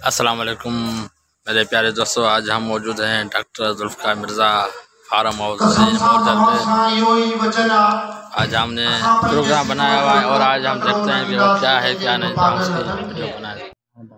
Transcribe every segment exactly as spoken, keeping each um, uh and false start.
अस्सलाम वालेकुम मेरे प्यारे दोस्तों, आज हम मौजूद हैं doctor Zulfiqar Mirza farm house Morjal में। आज हमने प्रोग्राम बनाया हुआ है और आज हम देखते हैं कि वो क्या है क्या नहीं। हम उसकी वीडियो बनाए।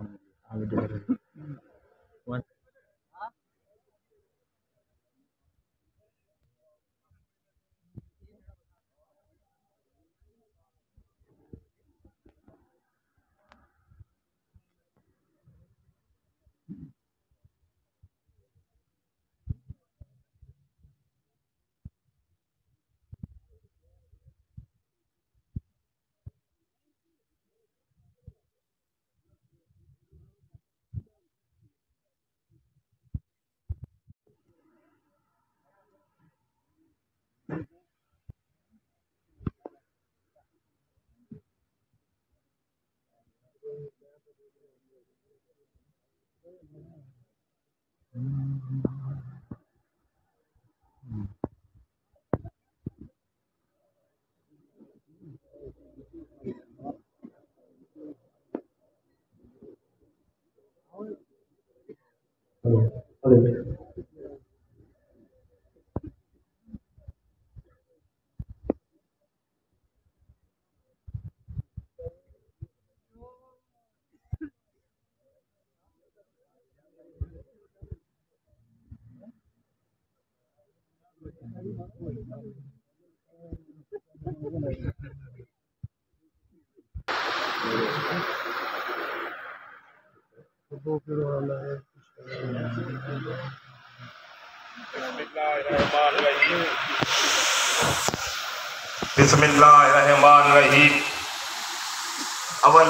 बिस्मिल्लाहिर्रहमानिर्रहीम। अवल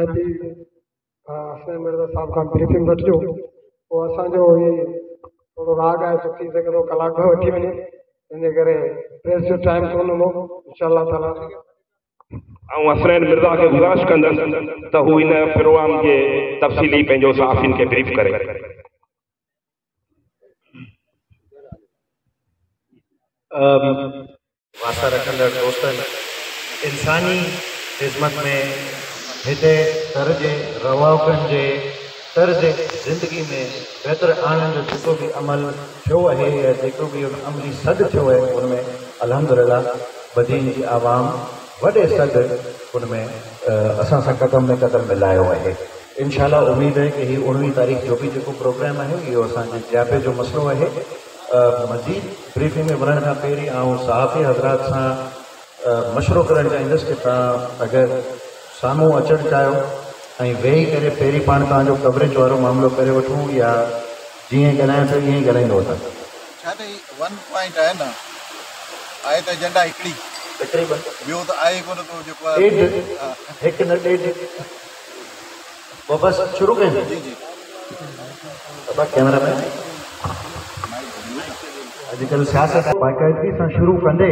हसन मिर्ज़ा साहब खां ब्रीफिंग वठिजो, पोइ असांजो ही थोरो राग आहे, थी सघे थो कलाक में वठी वञे, इन करे प्रेस जो टाइम कोन हूंदो इंशाअल्लाह ताला। ऐं असरैन मिर्ज़ा खे गुज़ारिश कंदसि त हू इन प्रोग्राम जे तफ़सीली पंहिंजो सहाफ़ियुनि खे ब्रीफ करे। वास्ता रखंदड़ दोस्तनि, इंसानी ख़िदमत में हिते तर्ज रवाकनि जे तर्ज ज़िंदगी में बहितर आणण जो जेको बि अमल थियो आहे या जेको बि अमली सद थियो आहे उनमें अल्हम्दुलिल्लाह बदीन जी आवाम वॾे सद उनमें असां सां क़दम में क़दम मिलायो आहे। इंशाअल्लाह उम्मीद है कि ही उणिवीह तारीख़ जो भी जेको प्रोग्राम आहे इहो असांजे जियापे जो मसइलो आहे। मज़ीद ब्रीफिंग में वञण खां पहिरीं आउं सहाफ़ी हज़रात सां मशवरो करणु चाहींदुसि कि तव्हां अगरि साम्हूं अचणु चाहियो ऐं वेही करे पहिरीं पाण तव्हांजो कवरेज वारो मामिलो करे वठूं या जीअं ॻाल्हायां थो ईअं ई ॻाल्हाईंदो था। छा त वन पॉइंट आहे न, आहे त एजेंडा हिकिड़ी हिकिड़ी ॿियो त आहे कोन को जेको आहे हिकु न ॾेढ पोइ बसि शुरू कयूं। जी जी कैमरा में अॼुकल्ह सियासत बाक़ाइदगी सां शुरू कंदे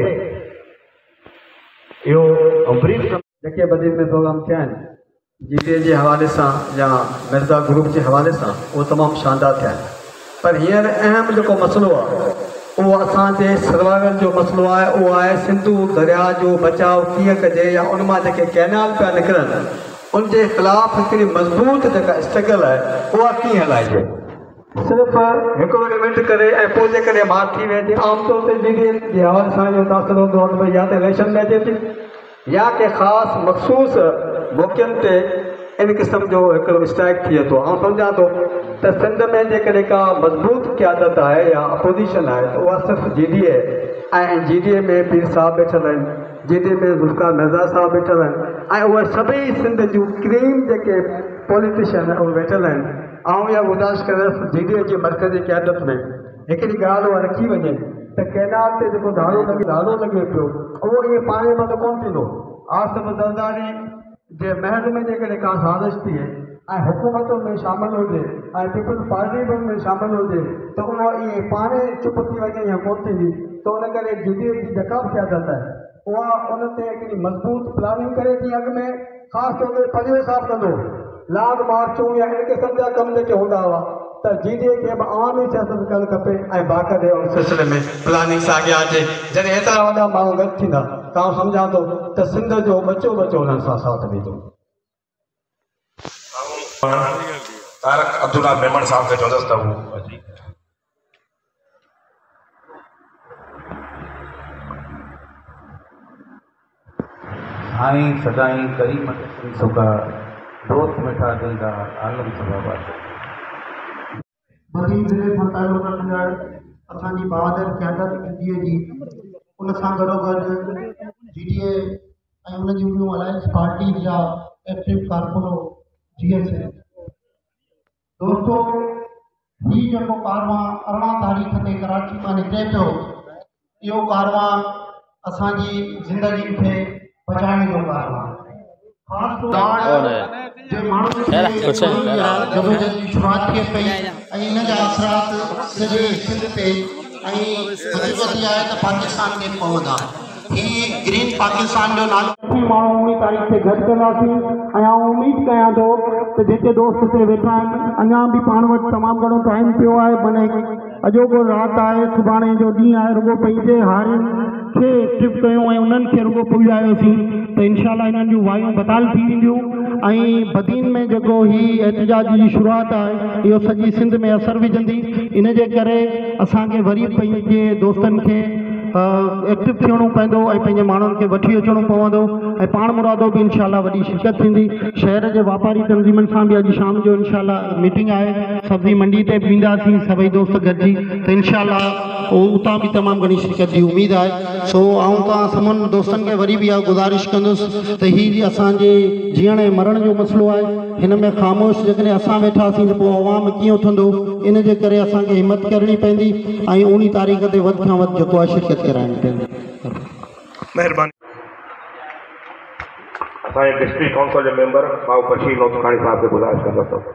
इहो ब्रीफ जेके बदीन में प्रोग्राम थिया आहिनि जीपीए जे हवाले सां या मिर्ज़ा ग्रुप जे हवाले सां उहो तमामु शानदार थिया आहिनि, पर हींअर अहम जेको मसइलो आहे उहो असांजे सर्वाइवल जो मसइलो आहे। उहो आहे सिंधू दरिया जो बचाव कीअं कजे या उन मां जेके कैनाल पिया निकिरनि उनजे ख़िलाफ़ हिकिड़ी मज़बूत जेका स्ट्रगल आहे उहा कीअं हलाइजे। सिर्फ़ु हिकिड़ो इवेंट करे ऐं पोइ जेकॾहिं मार थी वेंदी आमतौर ते जीडीए जे हवाले सां इहो तासिर हूंदो आहे भई या त इलेक्शन में अचे थी या के ख़ासि मख़सूस मौक़नि ते इन क़िस्म जो हिकिड़ो स्ट्राइक थिए थो। ऐं सम्झां थो त सिंध में जेकॾहिं का मज़बूत क़यादत आहे या अपोज़िशन आहे त उहा सिर्फ़ु जीडीए ऐं जीडीए में पीर साहब वेठल आहिनि, जीडीए में ज़ुल्फ़िकार मिर्ज़ा साहब वेठल आहिनि ऐं उहे सभई सिंध जूं क्रीम जेके पॉलिटिशियन आहिनि उहे वेठल आहिनि। आउं इहा गुज़ारिश कंदुसि जीडीए जी मर्कज़ी क़यादत में हिकिड़ी ॻाल्हि उहा रखी वञे त कैनाल ते जेको धारो लॻे धारो लॻे पियो उहो ईअं पाणी मां त कोन थींदो। आसिफ ज़रदारी जे महल में जेकॾहिं का साज़िश थिए ऐं हुकूमतुनि में शामिलु हुजे ऐं पीपल्स पार्टी बि में शामिलु हुजे त उहो ईअं पाणे चुप थी वञे या कोन थींदी। त उन करे जीडीए जी जेका बि क़यादत आहे उहा उन ते हिकिड़ी मज़बूत प्लानिंग करे थी अॻ में, ख़ासि तौर ते परिवेश साफ़ कंदो लाग मार्चूं या इन क़िस्म जा कम जेके हूंदा हुआ त जीडीए खे बि आवामी सियासत करणु खपे ऐं बाक़ाइदे उन सिलसिले में प्लानिंग सां अॻियां अचे। जॾहिं हेतिरा वॾा माण्हू गॾु थींदा त आउं सम्झां थो त सिंध जो बचो बचो उन्हनि सां साथ ॾींदो। तारक अब्दुल्ला मेमन साहब खे चवंदसि त हू अची साईं सदाई करीम सुखा दोस्त मिठा दिलदार आलम सभाबाद बदी ज़िले सां तालुक़ रखंदड़ असांजी बहादुर क़यादत इंडिया जी उन सां गॾोगॾु जी डी ए ऐं उन जी ॿियूं अलायंस पार्टीज़ जा एक्टिव कारकुनो जी एस ए दोस्तो हीउ जेको कारवां अरिड़हं तारीख़ ते कराची मां निकिरे पियो इहो कारवां असांजी ज़िंदगी खे बचाइण जो कारवां ज़बरदस्ती शुरूआत थिए पई ऐं इन जा असरात सॼे सिंध ते ऐं मुसीबत आहे त पाकिस्तान में पवंदा हीउ ग्रीन पाकिस्तान जो नालो माण्हू उणिवीह तारीख़ ते गॾु कंदासीं ऐं आउं उमेद कयां थो त जेके दोस्त हिते वेठा आहिनि अञा बि पाण वटि तमामु घणो टाइम पियो आहे माने अॼोको राति आहे सुभाणे जो ॾींहुं आहे रुॻो पंहिंजे हारियुनि खे एक्टिव कयूं ऐं उन्हनि खे रुॻो पुॼायोसीं त इनशाला हिननि जूं वायूं बताल थी वेंदियूं ऐं बदीन में जेको ही एहतजाज जी शुरूआत आहे इहो सॼी सिंध में असरु विझंदी इन जे करे असांखे वरी पंहिंजे दोस्तनि खे एक्टिव थियणो पवंदो ऐं पंहिंजे माण्हुनि खे वठी अचणो पवंदो ऐं पाण मुरादो बि इनशाला वॾी शिरकत थींदी शहर जे वापारी तंज़ीमनि सां बि अॼु शाम जो इनशाला मीटिंग आहे सब्जी मंडी ते बि ईंदासीं सभई दोस्त गॾिजी त इनशाला उतां बि तमामु घणी शिरकत जी उमेदु आहे सो आऊं तव्हां सभिनी दोस्तनि खे वरी बि इहा गुज़ारिश कंदुसि त हीउ असांजे जीअण ऐं मरण जो मसइलो आहे हिन में ख़ामोश जेकॾहिं असां वेठासीं त पोइ अवाम कीअं उथंदो इन जे करे असांखे हिमत करणी पवंदी ऐं उणिवीह तारीख़ ते वधि खां वधि जेको आहे शिरकत कराइणी पवंदी महिरबानी असांजे डिस्ट्रिक्ट काउंसिल जे मेंबर भाऊ बशीर नौतखानी साहब खे गुज़ारिश कंदुसि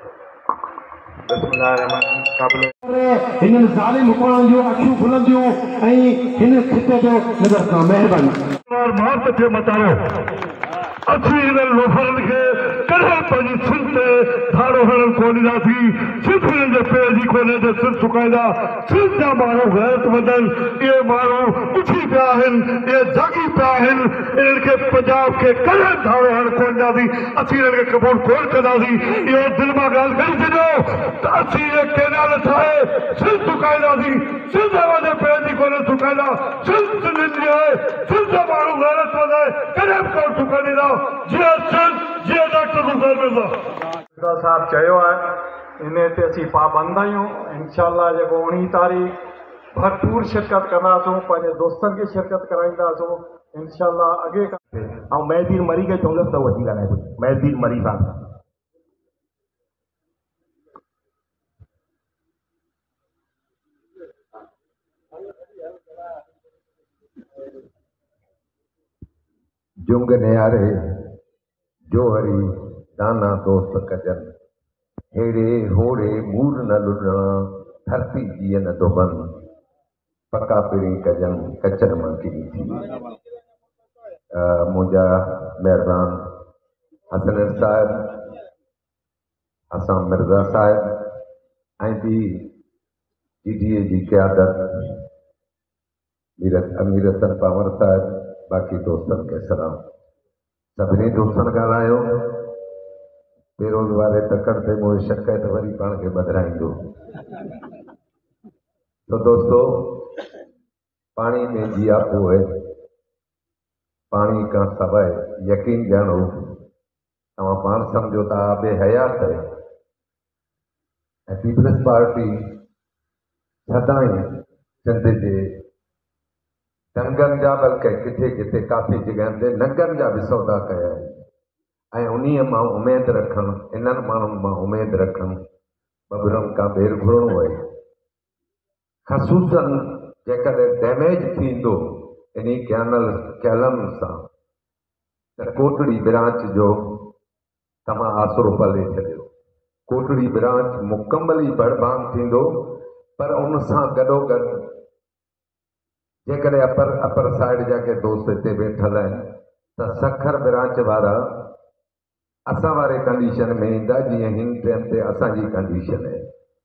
हिननि ज़ालिम हुकूमतनि जूं अखियूं खुलंदियूं ऐं हिन खिते जो नज़र खां महिरबानी मतारो असीं हिननि लोफरनि खे कॾहिं पंहिंजी सिंध ते धाड़ो हणण कोन ॾींदासीं सिर्फ़ हिननि जे पेर जी कोन्हे त सिर सुकाईंदा सिंध जा माण्हू गैरतमंद आहिनि इहे माण्हू उथी पिया आहिनि इहे जागी पिया आहिनि इन्हनि खे पंजाब खे कॾहिं धाड़ो हणण कोन ॾींदासीं असीं हिननि खे क़बूल कोन कंदासीं इहो दिलि मां ॻाल्हि करे छॾियो त असीं इहे केनाल ठाहे सिंध सुकाईंदासीं सिंध जे पेर जी कोन्हे सुकाईंदा सिंध सिंधियुनि जी आहे सिंध जा माण्हू गैरतमंद आहे कॾहिं बि कोन सुकाए ॾींदा साहब चयो आहे इन ते असीं पाबंद आहियूं इनशाला जेको उणिवीह तारीख़ भरपूर शिरकत कंदासूं पंहिंजे दोस्तनि खे शिरकत कराईंदासूं इनशाला अॻे ऐं महदीर मरी खे चवंदुसि त वठी ॻाल्हाए महदीर मरी साहब जुंग नियारे जोहरी दाना दोस्त कजन हेड़े होड़े मूर न लुॾणा धरती जीअ न दुबन पका पिड़ी कजन कचर मां किरी थी मुंहिंजा महिरबान हसन साहिब असां मिर्ज़ा साहिब ऐं बि जी डी ए जी क़यादत अमीर हसन पावर साहिब बाक़ी दोस्तनि खे सलाम सभिनी दोस्तनि ॻाल्हायो बेरोज़ वारे तकड़ ते मुंहिंजी शिकायत वरी पाण खे ॿधाईंदो तो दोस्तो पाणी में जियापो है पाणी का सवाइ यकीन ॼाणो तव्हां पाण सम्झो था आबे हयात है ऐं पीपल्स पार्टी सदाई सिंध जे दंगनि जा बल्कि किथे किथे काफ़ी जॻहियुनि ते नंगनि जा बि सौदा कया आहिनि ऐं उन्हीअ मां उमेदु रखणु इन्हनि माण्हुनि मां उमेदु रखणु बबरनि खां ॿेर घुरणो आहे ख़सूसन जेकॾहिं डैमेज थींदो इन कैनल कैलम सां त कोटड़ी ब्रांच जो तव्हां आसरो पले छॾियो कोटड़ी ब्रांच मुकमल ई बड़बान थींदो पर उन सां गॾोगॾु जेकॾहिं अपर अपर साइड जा के दोस्त हिते वेठल आहिनि त सखर ब्रांच वारा असां वारे कंडीशन में ईंदा जीअं हिन टाइम ते असांजी कंडीशन आहे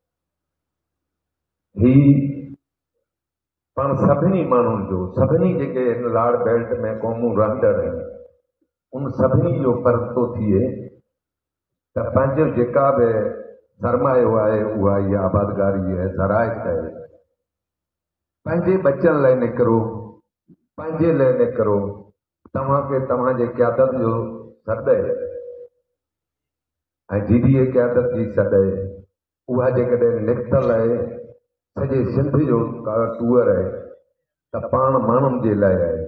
ही पाण सभिनी माण्हुनि जो सभिनी जेके हिन लाड़ बेल्ट में क़ौमूं रहंदड़ आहिनि उन सभिनी जो फ़र्ज़ु थो थिए त पंहिंजो जेका बि सरमायो आहे उहा इहा आबादगारी आहे, ज़राइत आहे। पंहिंजे बचनि लाइ निकिरो, पंहिंजे लाइ निकिरो। तव्हांखे तव्हांजे क़यादत जो सॾु आहे ऐं दीदीअ क़यादत जी सॾु आहे। उहा जेकॾहिं निकितल आहे सॼे सिंध जो का टूअर आहे त पाण माण्हुनि जे लाइ आहे।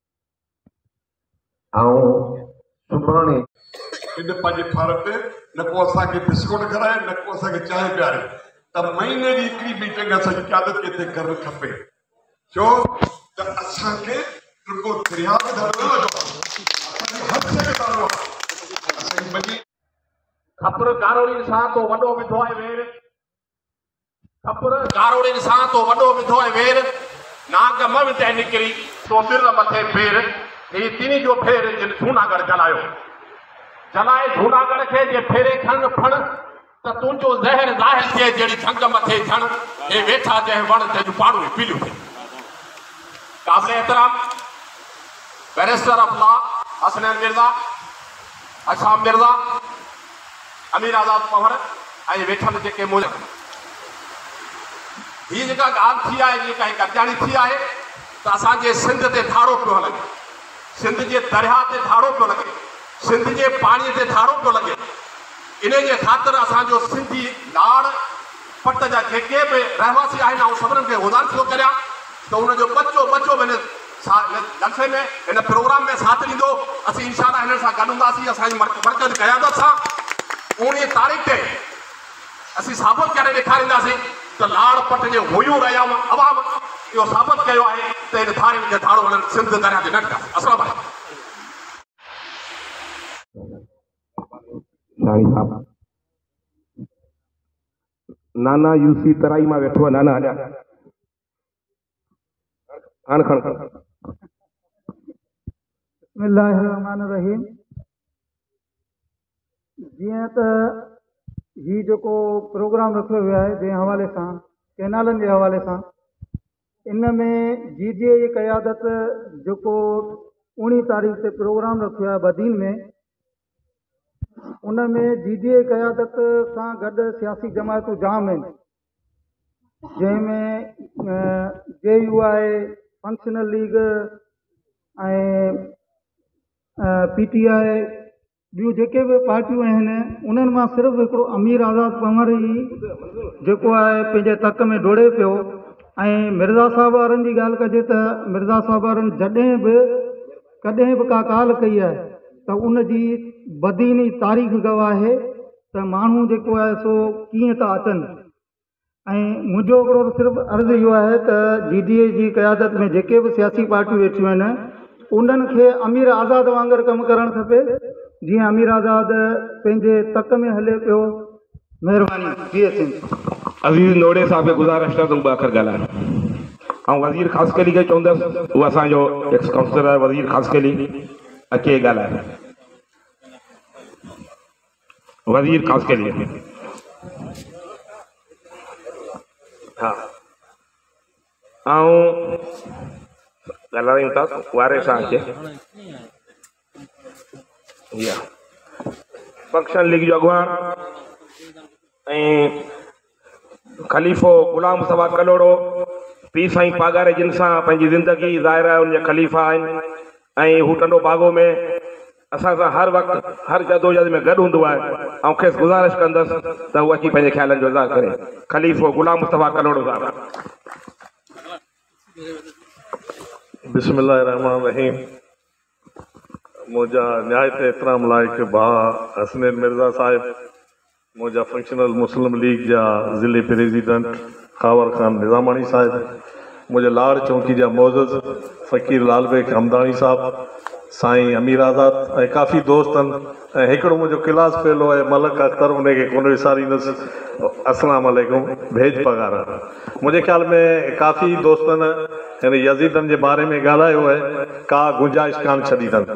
ऐं सुभाणे इन पंहिंजे भारत ते न को असांखे बिस्कुट खाराए, न को असांखे चांहि पीआरे, त महीने जी हिकिड़ी मीटिंग असांजी क़यादत खे हिते करणु खपे। छो त असांखे रुगो दरिया ते धरणो न लॻो, असांखे हर जॻह धरणो आहे। असांजी मञी खपर कारोड़ियुनि सां तो वॾो विधो आहे वेर, खपर कारोड़ियुनि सां तो वॾो विधो आहे वेर, नाग मम ते निकिरी तो बिर मथे फेर। ही तिनी जो फेर जिन जूनागढ़ जलायो, जलाए जूनागढ़ खे जे फेरे खण फण त तुंहिंजो ज़हर ज़ाहिर थिए जहिड़ी झंग मथे झण। हे वेठा जंहिं वण ते पाड़ू पीलियूं थिए। काबिल एहतराम barrister of law Hasnain Mirza, Hassam Mirza, Amir Azad पवड़ ऐं वेठल जेके मुल्क, हीअ जेका ॻाल्हि थी आहे, जेका कत्याणी थी आहे त असांजे सिंध ते धाड़ो पियो लॻे, सिंध जे दरिया ते धाड़ो पियो लॻे, सिंध जे पाणीअ ते धाड़ो पियो लॻे। इन जे ख़ातिर असांजो सिंधी लाड़ पट जा जेके बि रहवासी आहिनि, ऐं सभिनीनि खे गुज़ारिश थो करियां त उनजो बचो बचो हिन जलसे में, हिन प्रोग्राम में साथ ॾींदो। असीं इंशाअल्लाह हिन सां गॾु हूंदासीं। असांजी मर्कज़ क़यादत सां उणिवीह तारीख़ ते असीं साबित करे ॾेखारींदासीं त लाड़ पट जे हुयूं रहिया अवाम इहो साबित कयो आहे त हिन धारियुनि खे धाड़ो वञनि सिंध दरिया ते न टिकासीं। अस्सलाम वालेकुम। साईं साहब नाना यूसी तराई मां वेठो आहे। नाना हलिया खण खण खण। बिस्मिल्लाहिर्रहमानिर्रहीम। जीअं त ही जेको प्रोग्राम रखियो वियो आहे जंहिं हवाले सां कैनालनि जे हवाले सां, इन में जी जे जी क़यादत जेको उणिवीह तारीख़ ते प्रोग्राम रखियो आहे बदीन में, उन में जी जे क़यादत सां गॾु सियासी जमायतूं जाम आहिनि, जंहिंमें जे यू आहे, फंक्शनल लीग ऐं पी टी आई, ॿियूं जेके बि पार्टियूं आहिनि, उन्हनि मां सिर्फ़ु हिकिड़ो अमीर आज़ाद पंवर ई जेको आहे पंहिंजे तक में डोड़े पियो। ऐं मिर्ज़ा साहब वारनि जी ॻाल्हि कजे त मिर्ज़ा साहब वारनि जॾहिं बि कॾहिं बि का ॻाल्हि कई आहे त उन जी बदीनी तारीख़ गवाह आहे त माण्हू जेको आहे सो कीअं था अचनि। ऐं मुंहिंजो हिकिड़ो सिर्फ़ु अर्ज़ु इहो आहे त जी डी ए जी क़यादत में जेके बि सियासी पार्टियूं वेठियूं आहिनि, उन्हनि खे अमीर आज़ाद वांगुरु कमु करणु खपे, जीअं अमीर आज़ाद पंहिंजे तक में हले पियो। महिरबानी। जी अज़ीज़ नोड़े साहब खे गुज़ारिश आहे त ॿ अखर ॻाल्हाइनि। ऐं वज़ीर ख़ासि कली खे चवंदसि, उहो असांजो एक्स काउंसलर आहे वज़ीर ख़ासि कली, अचे ॻाल्हाए। वज़ीर ख़ासि कली हा ऐं ॻाल्हायूं था वारे सां अचे। फंक्शन लीग जो अॻुवान ऐं ख़लीफ़ो ग़ुलाम मुस्तफ़ा कलोड़ो, पी साईं पागारे, जिन सां पंहिंजी ज़िंदगी ज़ाहिर आहे उनजा ख़लीफ़ा आहिनि। ऐं हू टंडो बागो में असां सां हर वक़्तु हर जदोजहद में गॾु हूंदो आहे। ऐं खेसि गुज़ारिश कंदसि त उहो अची पंहिंजे ख़्यालनि जो इज़हार करे। ख़लीफ़ो ग़ुलाम मुस्तफ़ा कलोड़ो साहब। बिस्मिल्लाहिर्रहमानिर्रहीम। मुंहिंजा निहायत एतिराम लाइक़ भाउ हसनैन मिर्ज़ा साहिब, मुंहिंजा फंक्शनल मुस्लिम लीग जा ज़िले प्रेसिडेंट खावर ख़ान निज़ामानी साहिब, मुंहिंजे लाड़ चौकी जा मोज़ज़ फ़कीर लालबेग हमदानी साहब, साईं अमीर आज़ाद ऐं काफ़ी दोस्तनि, ऐं हिकिड़ो मुंहिंजो क्लास फेलो आहे मलक अख्तर, उनखे कोन विसारींदुसि। अस्सलाम वालेकुम। भेज पगार। मुंहिंजे ख़्याल में काफ़ी दोस्तनि हिन यज़ीदनि जे बारे में ॻाल्हायो आहे, का गुंजाइश कान छॾी अथनि।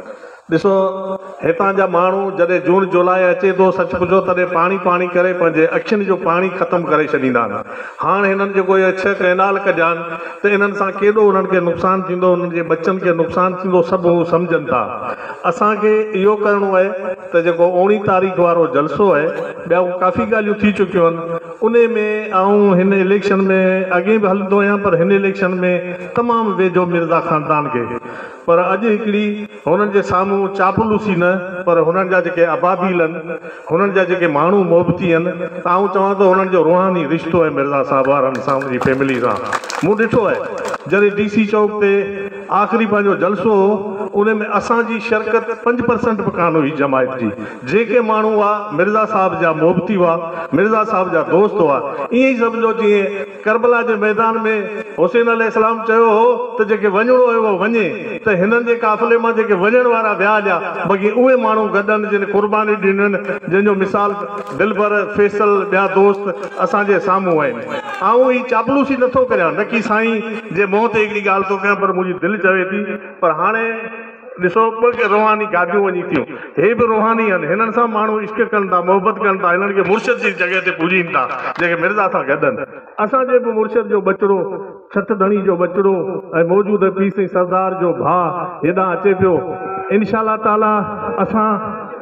ॾिसो हितां जा माण्हू जॾहिं जून जुलाई अचे थो सच पुछो तॾहिं पाणी पाणी करे पंहिंजे अखियुनि जो पाणी ख़तमु करे छॾींदा आहिनि। हाणे हिननि जे कोई छह कैनाल कढिया आहिनि त इन्हनि सां केॾो उन्हनि खे नुक़सानु थींदो, उन्हनि जे बचनि खे नुक़सानु थींदो, सभु उहो सम्झनि था। असांखे इहो करिणो आहे त जेको उणिवीह तारीख़ वारो जलसो आहे, ॿिया काफ़ी ॻाल्हियूं थी चुकियूं आहिनि, उन में आऊं हिन इलेक्शन में अॻे बि हलंदो आहियां, पर हिन इलेक्शन में तमामु वेझो मिर्ज़ा ख़ानदान खे। पर अॼु हिकिड़ी हुननि जे साम्हूं चापलूसी न, पर हुननि जा जेके अबाबील आहिनि, हुननि जा जेके माण्हू मोहबती आहिनि, त आऊं चवां थो हुननि जो रूहानी रिश्तो आहे मिर्ज़ा साहब वारनि सां, उनजी फैमिली सां। मूं ॾिठो आहे जॾहिं डी सी चौक ते आख़िरी पंहिंजो जलसो हो, उन में असांजी शिरकत पंज परसेंट बि कान हुई जमायत जी। जेके माण्हू हुआ मिर्ज़ा साहब जा मोहबती हुआ, मिर्ज़ा साहब जा दोस्त हुआ। ईअं ई सम्झो जीअं करबला जे मैदान में हुसैन अलैहिस्सलाम चयो हो त जेके वञिणो हुयो उहो वञे, त हिननि जे काफ़िले मां जेके वञण वारा विया हलिया, बाक़ी उहे माण्हू गॾनि जिन क़ुर्बानी ॾिननि, जंहिंजो मिसाल दिलबर, फैसल, ॿिया दोस्त असांजे साम्हूं आहिनि। ऐं ही चापलूसी नथो करियां, न की साईं जे मुंहं ते हिकिड़ी ॻाल्हि थो कयां, पर मुंहिंजी दिलि चवे थी। पर हाणे ॾिसो ॿ रूहानी गाॾियूं वञी थियूं, हे बि रूहानी आहिनि, हिननि सां माण्हू इश्क कनि था, मोहबत कनि था, हिननि खे मुर्शद जी जॻह ते पूॼीनि था जेके मिर्ज़ा सां गॾनि। असांजे बि मुर्शद जो बचिड़ो, छठ धणी जो बचिड़ो ऐं मौजूद पीउ साईं सरदार जो भाउ हेॾां अचे पियो। इंशा अल्लाह ताला असां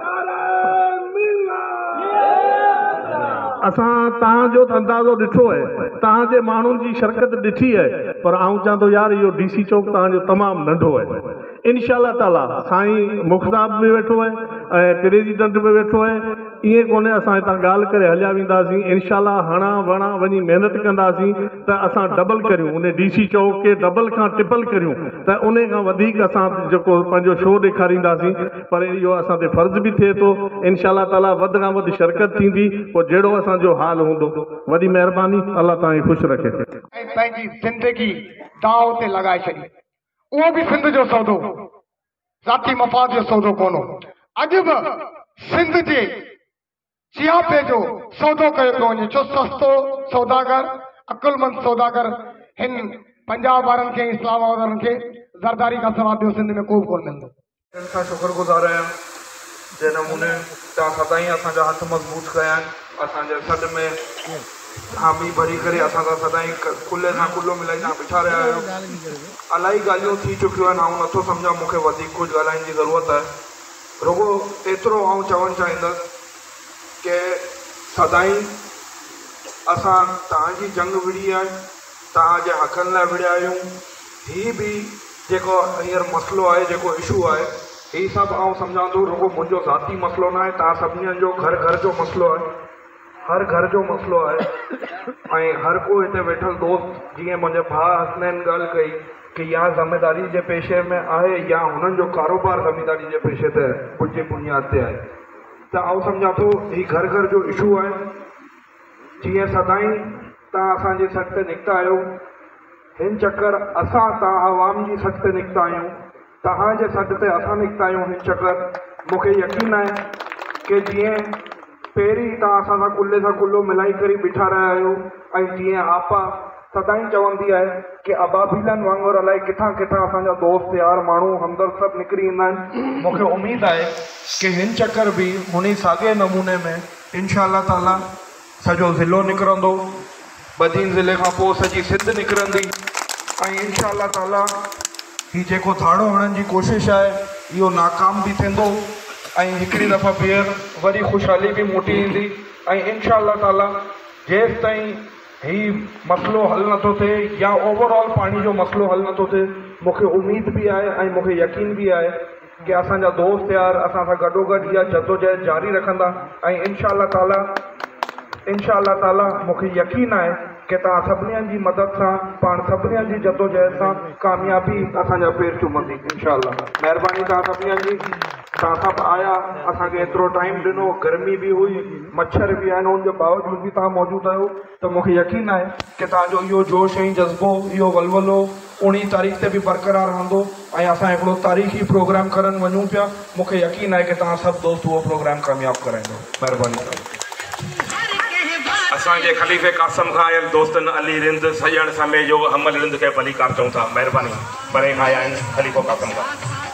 असां तव्हांजो अंदाज़ो ॾिठो आहे, तव्हांजे माण्हुनि जी शिरकत ॾिठी आहे, पर आऊं चवां थो यार इहो डी सी चौक तव्हांजो तमामु नंढो आहे। इंशा अल्लाह ताला साईं मुख़्ताब बि वेठो आहे ऐं प्रेसिडेंट बि वेठो आहे, ईअं कोन्हे असां हितां ॻाल्हि करे हलिया वेंदासीं। इंशा अल्लाह हणा वणा वञी महिनत कंदासीं त असां डबल करियूं, उन डी सी चौक खे डबल खां ट्रिपल करियूं, त उन खां वधीक असां जेको पंहिंजो शो ॾेखारींदासीं। पर इहो असां ते फ़र्ज़ बि थिए थो, इंशा अल्लाह ताला वधि खां वधि शिरकत थींदी, पोइ जहिड़ो असांजो हाल हूंदो। वॾी महिरबानी, अल्लाह तव्हांखे ख़ुशि रखे। ऐं पंहिंजी ज़िंदगी दाव ते लॻाए छॾी, उहो बि सिंध जो सौदो, ज़ाती मफ़ाद जो सौदो कोन हो। अॼु बि सिंध जे चियापे जो सौदो कयो थो वञे, छो सस्तो सौदागर, अकुलमंद सौदागर हिन पंजाब वारनि खे, इस्लामाबाद वारनि खे ज़रदारी खां सवाइ ॿियो सिंध में को बि कोन मिलंदो। हिन खां शुक्रगुज़ार आहियां जंहिं नमूने तव्हां सदाईं असांजा हथ मज़बूत कया आहिनि, असांजे सॾ में हामी भरी करे असां सां सदाईं कुल्ले सां कुल्लो मिलाई तव्हां बीठा रहिया आहियो। इलाही ॻाल्हियूं थी चुकियूं आहिनि, ऐं नथो सम्झां मूंखे वधीक कुझु ॻाल्हाइण जी ज़रूरत आहे। रुगो एतिरो आउं चवणु चाहींदुसि कि सदाईं असां तव्हांजी जंग विड़ी आहे, तव्हांजे हक़नि लाइ विड़िया आहियूं। हीअ बि जेको हींअर मसइलो आहे, जेको इशू आहे, हीअ सभु आउं सम्झां थो रुगो मुंहिंजो ज़ाती मसइलो न आहे, तव्हां सभिनीनि जो घर घर जो मसइलो आहे, हर घर जो मसइलो आहे। ऐं हर को हिते वेठल दोस्त, जीअं मुंहिंजे भाउ हसनैन ॻाल्हि कई कि या ज़िमेदारी जे पेशे में आहे या हुननि जो कारोबार ज़िमेदारी जे पेशे ते कुझु बुनियाद ते आहे, त आउं सम्झां थो हीउ घर घर जो इशू आहे। जीअं सदाईं तव्हां असांजे सॾ ते निकिता आहियो, हिन चकर असां तव्हां आवाम जी सॾ ते निकिता आहियूं, तव्हांजे सॾ ते असां निकिता आहियूं। हिन चकर मूंखे यकीन आहे कि जीअं पहिरीं तव्हां असां सां कुल्ले सां कुल्लो मिलाई करे बीठा रहिया आहियो, ऐं जीअं आपा सदाईं चवंदी आहे कि अबाबीलनि वांगुरु अलाए किथां किथां असांजा दोस्त यार माण्हू हमदर्द सभु निकिरी ईंदा आहिनि। मूंखे उमेदु आहे कि हिन चकर बि हुन साॻे नमूने में इंशा अल्लाह ताला सॼो ज़िलो निकिरंदो, बदीन ज़िले खां पोइ सॼी सिंध निकिरंदी, ऐं इंशा अल्लाह ताला हीउ जेको धाड़ो हणण जी कोशिशि आहे इहो नाकाम बि थींदो, ऐं हिकिड़ी दफ़ा ॿीहर वरी ख़ुशहाली बि मोटी ईंदी। ऐं इंशा अल्लाह ताला जेसि ताईं हीउ मसइलो हल नथो थिए या ओवरऑल पाणी जो मसइलो हल नथो थिए, मूंखे उमेद बि आहे ऐं मूंखे यकीन बि आहे कि असांजा दोस्त यार असां सां गॾोगॾु इहा जदोजहद जारी रखंदा। ऐं इंशा अल्लाह ताला इंशा अल्लाह ताला मूंखे यकीन आहे कि तव्हां सभिनी जी मदद सां, पाण सभिनी जी जदोजहद सां कामयाबी असांजा पेर चुमंदी इंशा अल्लाह। महिरबानी तव्हां सभिनी जी, तव्हां सभु आया, असांखे एतिरो टाइम ॾिनो, गर्मी बि हुई, मच्छर बि आहिनि, उनजे बावजूद बि तव्हां मौजूदु आहियो, त मूंखे यकीन आहे कि तव्हांजो इहो जोश ऐं जज़्बो, इहो वलवलो उणिवीह तारीख़ ते बि बरक़रार रहंदो, ऐं असां हिकिड़ो तारीख़ी प्रोग्राम करणु वञूं पिया। मूंखे यकीन आहे कि तव्हां सभु दोस्त उहो प्रोग्राम कामयाबु कराईंदो। महिरबानी। असांजे ख़लीफ़े कासम खां आयल दोस्तनि अली रिंद सजण समय जो हमल रिंद खे भली कार चऊं था। महिरबानी। परे खां आया आहिनि ख़लीफ़ो कासम खां।